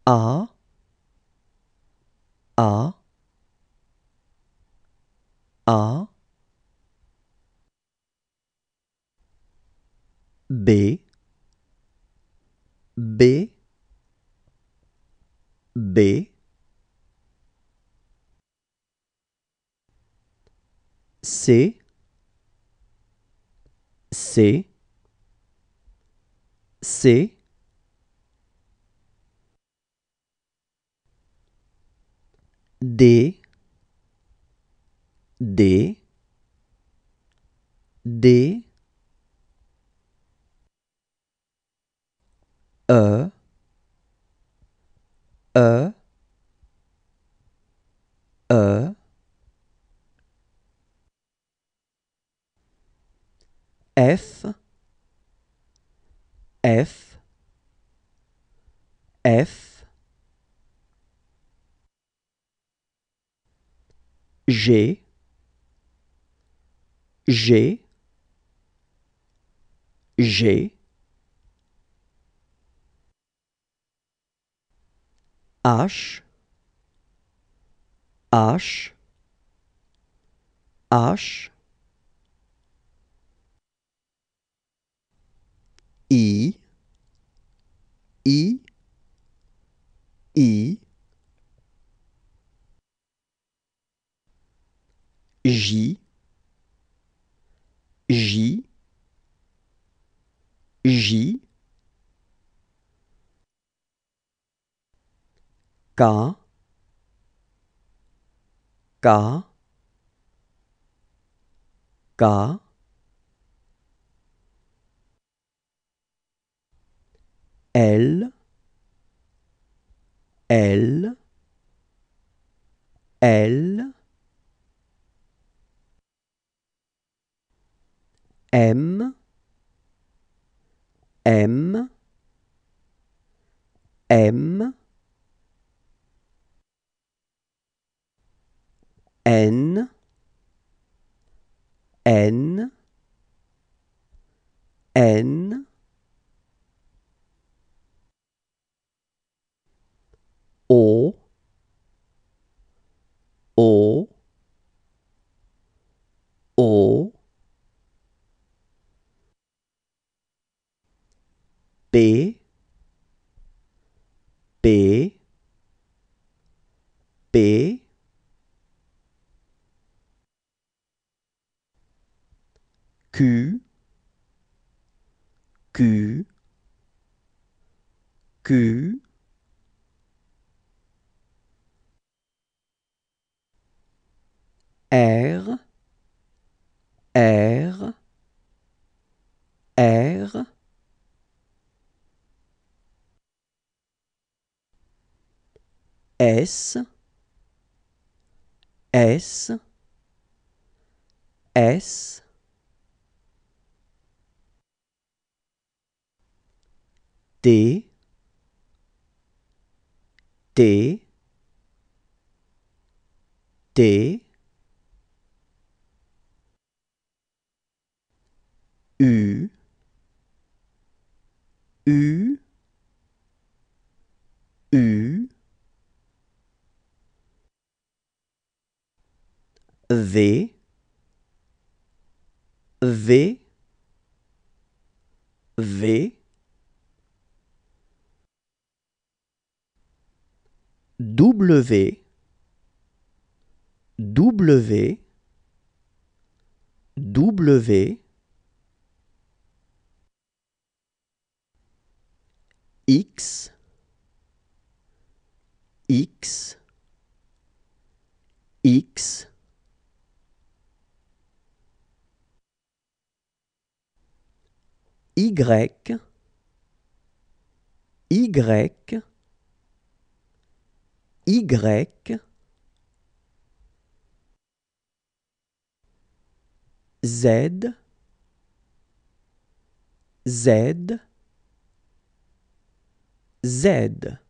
A A A B B B C C C D D D E E E F F F G G G H H H I I I J J J K K K L L L M M M N N N O O O P P P Q Q Q R R R S S S T T T U U U V V V W W W X X X Y Y Y Z Z Z